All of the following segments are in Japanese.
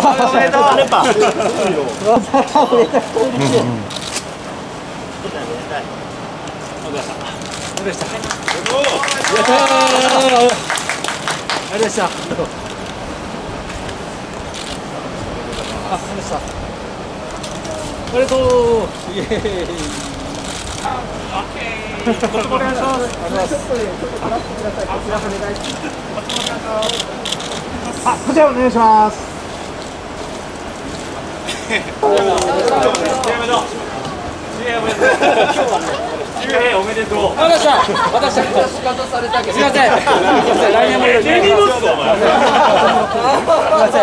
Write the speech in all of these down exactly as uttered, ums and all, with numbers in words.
めでとう。連覇。 でした。ありがとうございました。あ、ありがとう。イエーイ。お願いします。お願いします。あ、こちらお願いします。おめでとう。おめでとう。私は私は仕方されたけど。すみません。来年もよろしくお願いします。すみません。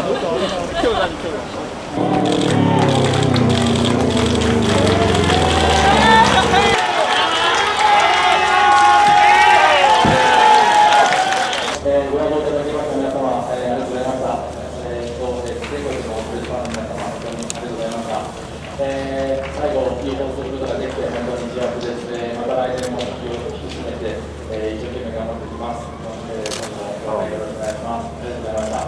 ご覧いただきました皆様、ありがとうございました。えっと全国のプレスファンの皆様、本当にありがとうございました。えー、最後、いい放送することができて、本当に幸せです。えー、また来年も気を引き締めて、えー、一生懸命頑張っていきます。えー、今後もよろしくお願いします。ありがとうございました。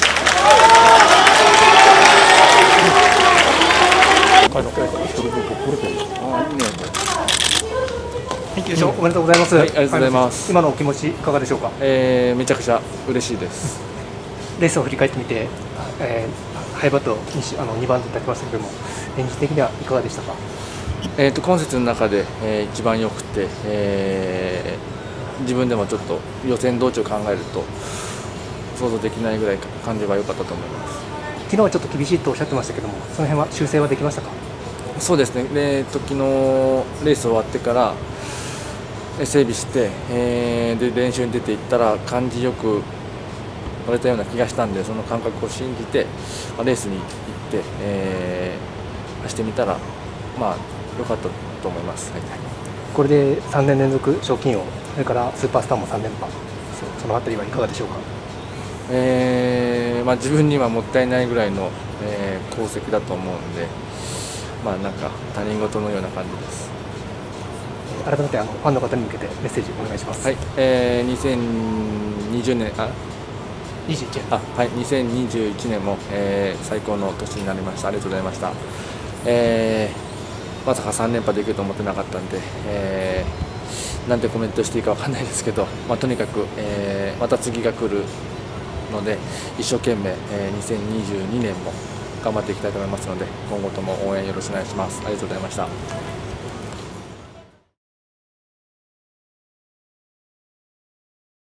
おめでとうございます。はい、ありがとうございます。今のお気持ちいかがでしょうか。えー、めちゃくちゃ嬉しいです。レースを振り返ってみて、えー、ハイバットあのにばん手立てましたけども、演技的にはいかがでしたか。えっと今節の中で、えー、一番良くて、えー、自分でもちょっと予選道中を考えると想像できないぐらい感じは良かったと思います。昨日はちょっと厳しいとおっしゃってましたけども、その辺は修正はできましたか。そうですね。えー、と昨日レース終わってから整備して、えー、で練習に出ていったら感じよく乗れたような気がしたんで、その感覚を信じて、まあ、レースに行って、えー、走ってみたらまあ良かったと思います。はい、これでさんねん連続賞金王、それからスーパースターもさん連覇、そのあたりはいかがでしょうか。えーまあ、自分にはもったいないぐらいの、えー、功績だと思うんで、まあなんか他人事のような感じです。改めてあのファンの方に向けてメッセージお願いします。はい、えー、にせんにじゅうねんあにじゅういちねんあはいにせんにじゅういちねんも、えー、最高の年になりました。ありがとうございました。えー、まさかさん連覇できると思ってなかったんで、えー、なんてコメントしていいかわかんないですけど、まあ、とにかく、えー、また次が来るので一生懸命、えー、にせんにじゅうにねんも頑張っていきたいと思いますので、今後とも応援よろしくお願いします。ありがとうございました。